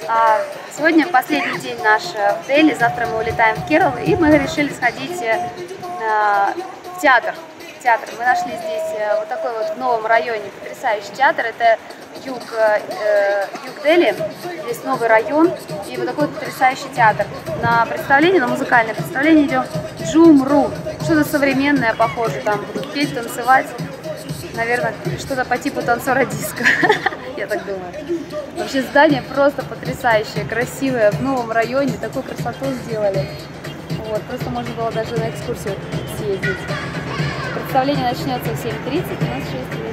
Сегодня последний день наш в Дели, завтра мы улетаем в Керал, и мы решили сходить в театр. Мы нашли здесь вот такой вот в новом районе потрясающий театр. Это юг Дели, здесь новый район, и вот такой потрясающий театр. На представление, на музыкальное представление идем Джумру. Что-то современное, похоже, там будут петь, танцевать. Наверное, что-то по типу танцора диска, я так думаю. Вообще здание просто потрясающее, красивое, в новом районе, такую красоту сделали. Вот, просто можно было даже на экскурсию съездить. Представление начнется в 7:30, у нас 6.